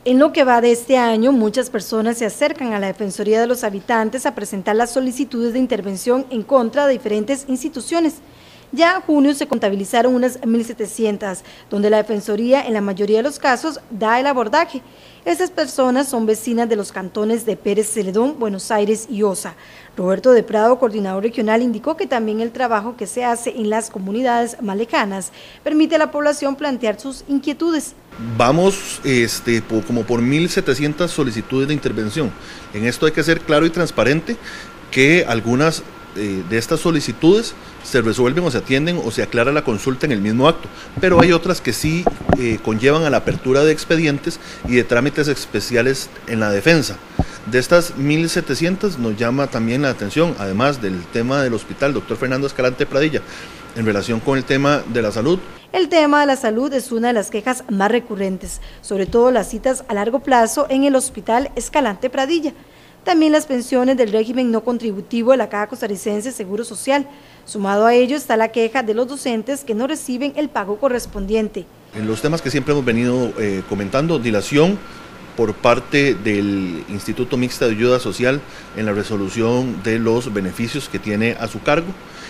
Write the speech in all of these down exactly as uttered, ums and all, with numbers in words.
En lo que va de este año, muchas personas se acercan a la Defensoría de los Habitantes a presentar las solicitudes de intervención en contra de diferentes instituciones. Ya en junio se contabilizaron unas mil setecientas, donde la Defensoría en la mayoría de los casos da el abordaje. Estas personas son vecinas de los cantones de Pérez Celedón, Buenos Aires y Osa. Roberto de Prado, coordinador regional, indicó que también el trabajo que se hace en las comunidades más lejanas permite a la población plantear sus inquietudes. Vamos este, por, como por mil setecientas solicitudes de intervención. En esto hay que ser claro y transparente que algunas eh, de estas solicitudes se resuelven o se atienden o se aclara la consulta en el mismo acto, pero hay otras que sí eh, conllevan a la apertura de expedientes y de trámites especiales en la defensa. De estas mil setecientas nos llama también la atención, además del tema del hospital doctor Fernando Escalante Pradilla, en relación con el tema de la salud. El tema de la salud es una de las quejas más recurrentes, sobre todo las citas a largo plazo en el hospital Escalante Pradilla. También las pensiones del régimen no contributivo de la Caja Costarricense de Seguro Social. Sumado a ello está la queja de los docentes que no reciben el pago correspondiente. En los temas que siempre hemos venido eh, comentando, dilación por parte del Instituto Mixta de Ayuda Social en la resolución de los beneficios que tiene a su cargo,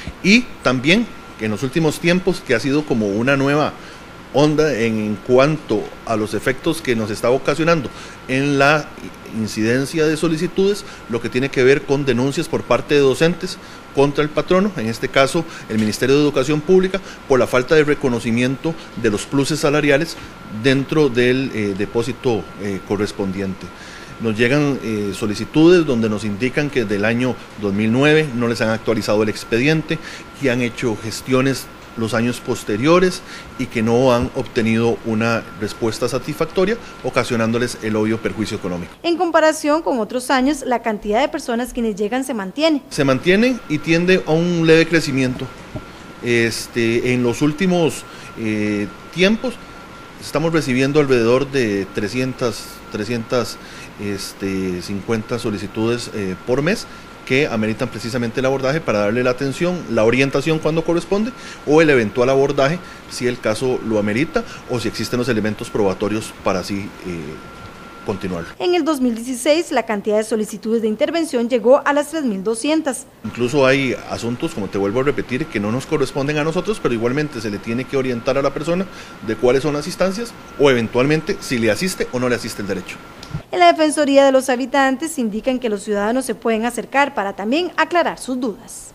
y también en los últimos tiempos que ha sido como una nueva onda en cuanto a los efectos que nos está ocasionando en la incidencia de solicitudes, lo que tiene que ver con denuncias por parte de docentes contra el patrono, en este caso el Ministerio de Educación Pública, por la falta de reconocimiento de los pluses salariales dentro del eh, depósito eh, correspondiente. Nos llegan eh, solicitudes donde nos indican que del año dos mil nueve no les han actualizado el expediente, que han hecho gestiones los años posteriores y que no han obtenido una respuesta satisfactoria, ocasionándoles el obvio perjuicio económico. En comparación con otros años, la cantidad de personas quienes llegan se mantiene. Se mantiene y tiende a un leve crecimiento. Este, en los últimos eh, tiempos estamos recibiendo alrededor de trescientas, trescientas cincuenta solicitudes eh, por mes, que ameritan precisamente el abordaje para darle la atención, la orientación cuando corresponde, o el eventual abordaje si el caso lo amerita o si existen los elementos probatorios para así eh, continuar. En el dos mil dieciséis la cantidad de solicitudes de intervención llegó a las tres mil doscientas. Incluso hay asuntos, como te vuelvo a repetir, que no nos corresponden a nosotros, pero igualmente se le tiene que orientar a la persona de cuáles son las instancias o eventualmente si le asiste o no le asiste el derecho. En la Defensoría de los Habitantes indican que los ciudadanos se pueden acercar para también aclarar sus dudas.